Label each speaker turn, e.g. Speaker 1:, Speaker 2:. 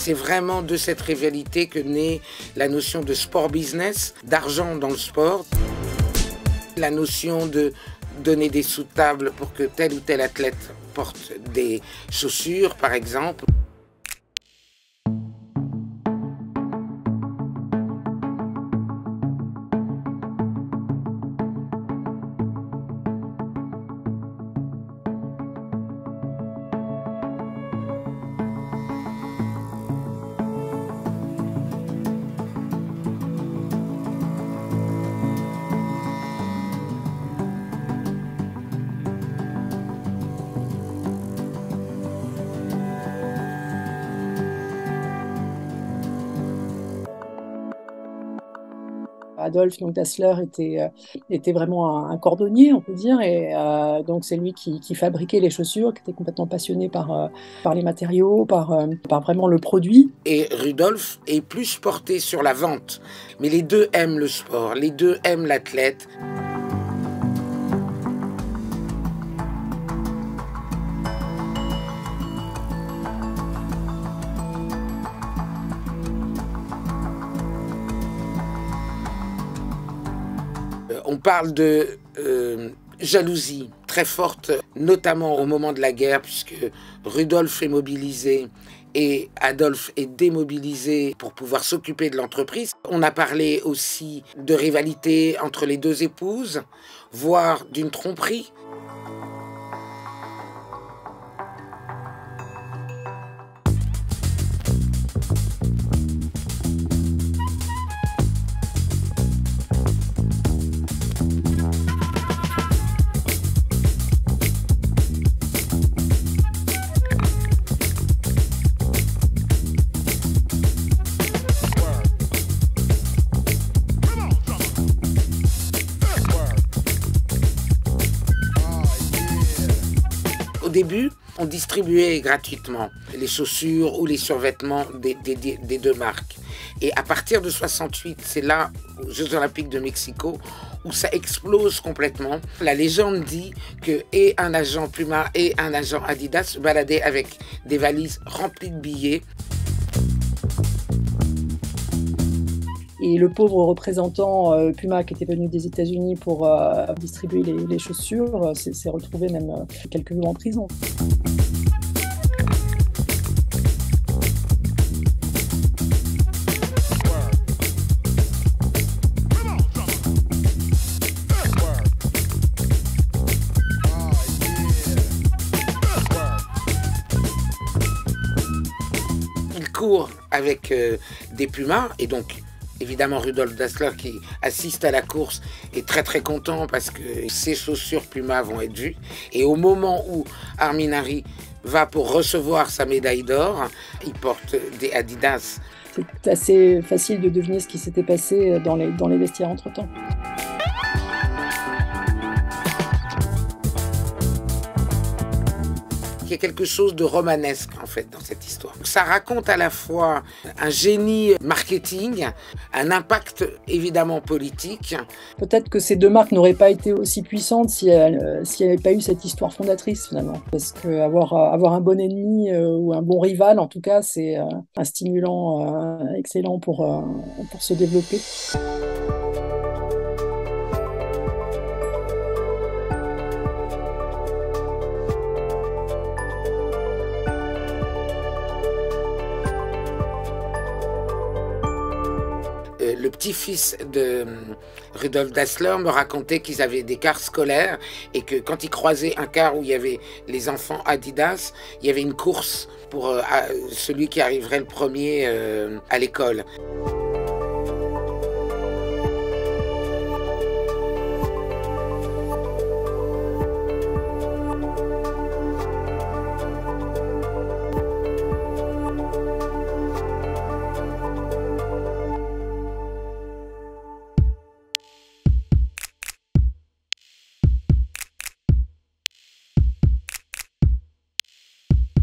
Speaker 1: c'est vraiment de cette rivalité que naît la notion de sport business, d'argent dans le sport. La notion de donner des sous-tables pour que tel ou tel athlète porte des chaussures, par exemple.
Speaker 2: Adolphe donc Dassler était vraiment un cordonnier, on peut dire, et donc c'est lui qui fabriquait les chaussures, qui était complètement passionné par les matériaux, par vraiment le produit.
Speaker 1: Et Rudolf est plus porté sur la vente, mais les deux aiment le sport, les deux aiment l'athlète. On parle de jalousie très forte, notamment au moment de la guerre, puisque Rudolf est mobilisé et Adolphe est démobilisé pour pouvoir s'occuper de l'entreprise. On a parlé aussi de rivalité entre les deux épouses, voire d'une tromperie. Au début, on distribuait gratuitement les chaussures ou les survêtements des deux marques. Et à partir de 68, c'est là, aux Jeux Olympiques de Mexico, où ça explose complètement. La légende dit que et un agent Puma et un agent Adidas se baladaient avec des valises remplies de billets.
Speaker 2: Et le pauvre représentant Puma qui était venu des États-Unis pour distribuer les chaussures s'est retrouvé même quelques jours en prison.
Speaker 1: Il court avec des Pumas et donc évidemment, Rudolf Dassler, qui assiste à la course, est très très content parce que ses chaussures Puma vont être vues. Et au moment où Arminari va pour recevoir sa médaille d'or, il porte des Adidas.
Speaker 2: C'est assez facile de deviner ce qui s'était passé dans les vestiaires entre-temps.
Speaker 1: Il y a quelque chose de romanesque en fait dans cette histoire. Ça raconte à la fois un génie marketing, un impact évidemment politique.
Speaker 2: Peut-être que ces deux marques n'auraient pas été aussi puissantes s'il n'y avait pas eu cette histoire fondatrice finalement. Parce qu'avoir un bon ennemi ou un bon rival, en tout cas, c'est un stimulant excellent pour se développer.
Speaker 1: Le petit-fils de Rudolf Dassler me racontait qu'ils avaient des cars scolaires et que quand ils croisaient un car où il y avait les enfants Adidas, il y avait une course pour celui qui arriverait le premier à l'école.